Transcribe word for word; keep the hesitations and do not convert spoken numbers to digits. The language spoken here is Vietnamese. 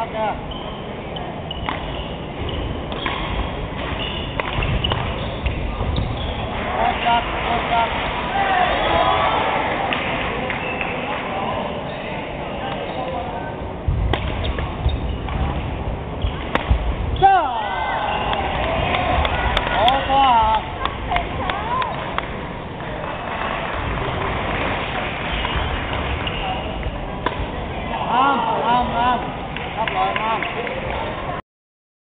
Con chưa? Con chặt, con chặt. Chà! Có qua. Am, am, am. Sắp rồi, am.